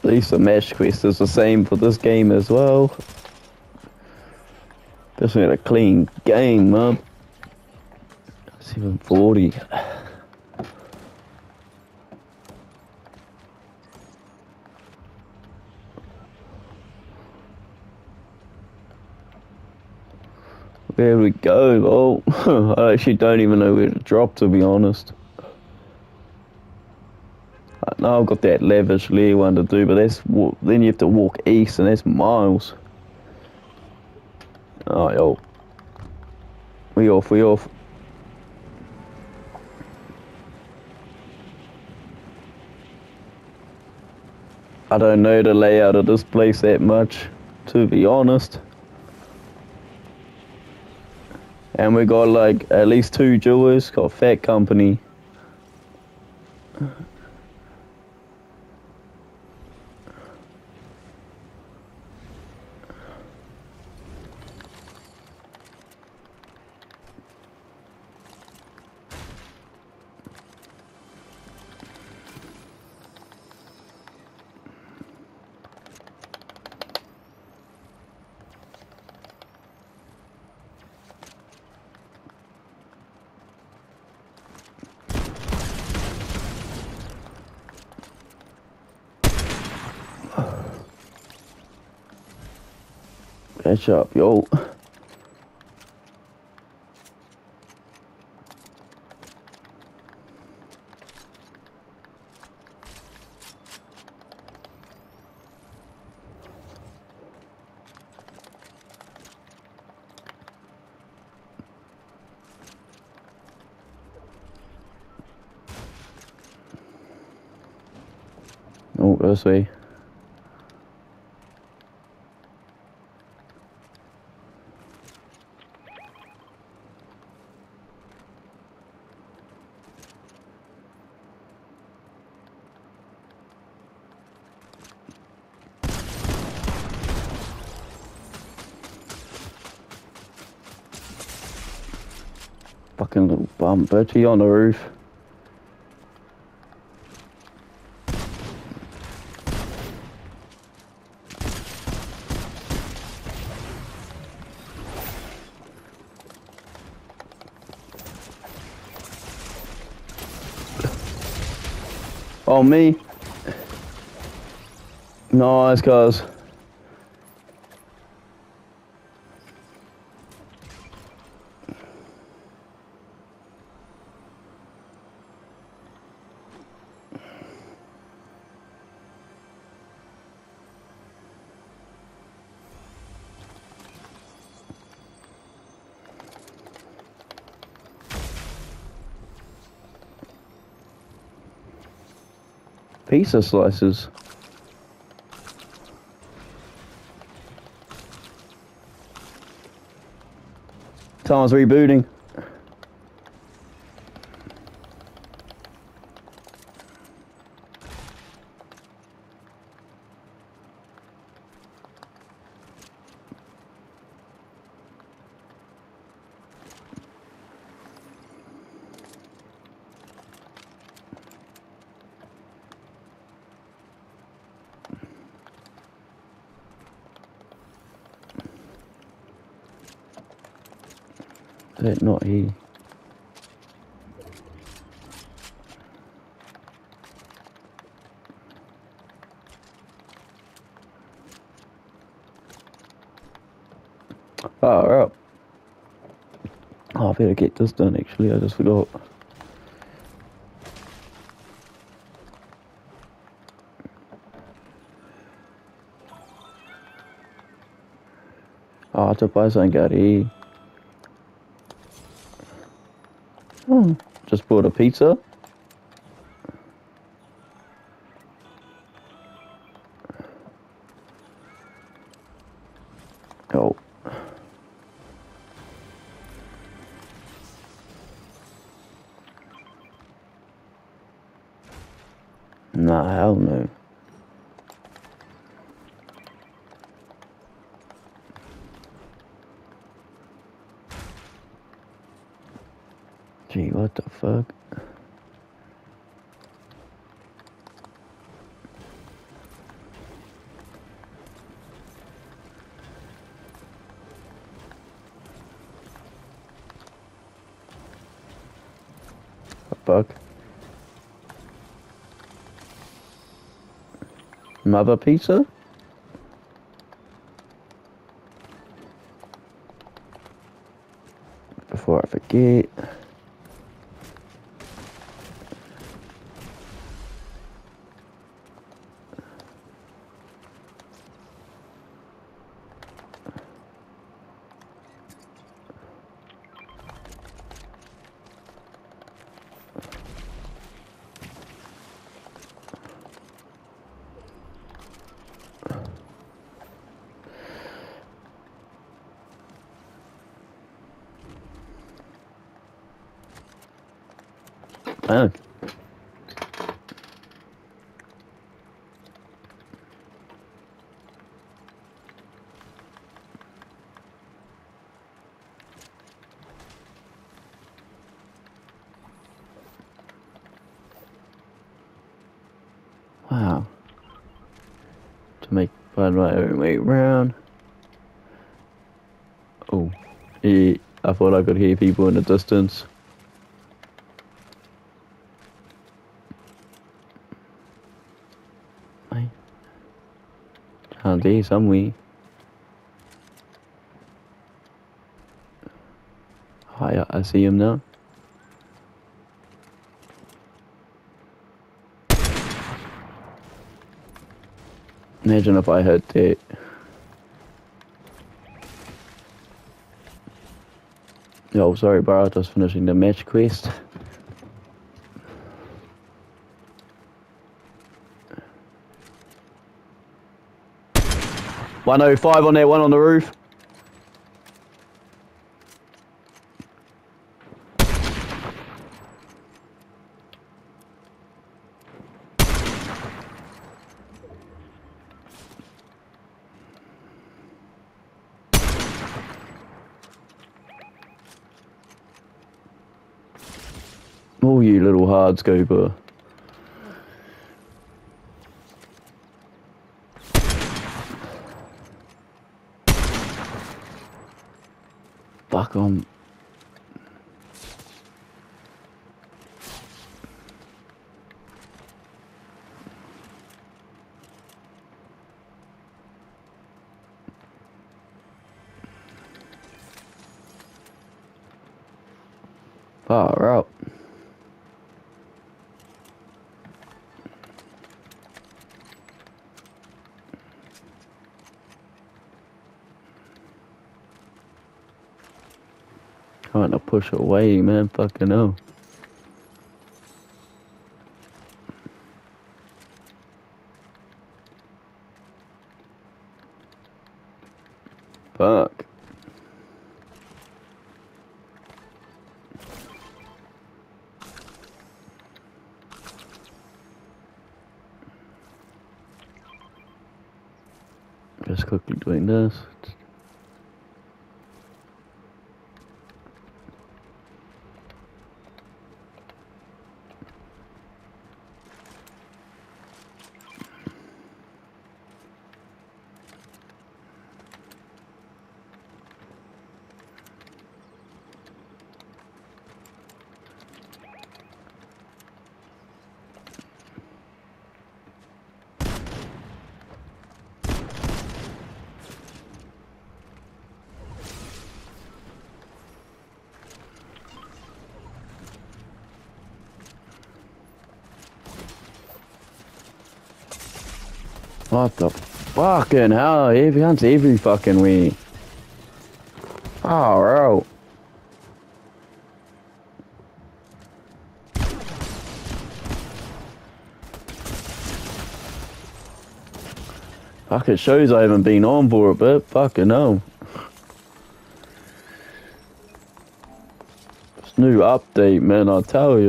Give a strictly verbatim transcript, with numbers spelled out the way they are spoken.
At least the match quest is the same for this game as well. Just need a clean game, man. seven forty. There we go. Oh, I actually don't even know where to drop, to be honest. Now I've got that lavish lair one to do, but that's then you have to walk east, and that's miles. Oh, yo. We off, we off. I don't know the layout of this place that much, to be honest. And we got like at least two jewelers, got Fat Company. Catch up, yo. Oh, this way. Fucking little bum bitchy on the roof. Oh, me. Nice, guys. Pizza slices. Someone's rebooting. That not he. Oh, right. Oh, I better get this done actually, I just forgot. Oh, to buy something out here. Hmm. Just bought a pizza. Oh. Nah, hell no. Gee, what the fuck? fuck? Mother pizza? Before I forget. Man. Wow. To make find my own way around. Oh, yeah, I thought I could hear people in the distance. Can't be somewhere. Oh, yeah, I see him now. Imagine if I had that. Oh, sorry, bro. Just finishing the match quest. one oh five on that one on the roof. Oh, you little hard scoper. Fuck 'em. Far out. Trying to push away, man. Fucking hell. Fuck. Just quickly doing this. What the fucking hell? He comes every fucking way. Oh, bro. Fuck, it shows I haven't been on for a bit. Fucking hell. This new update, man, I tell you.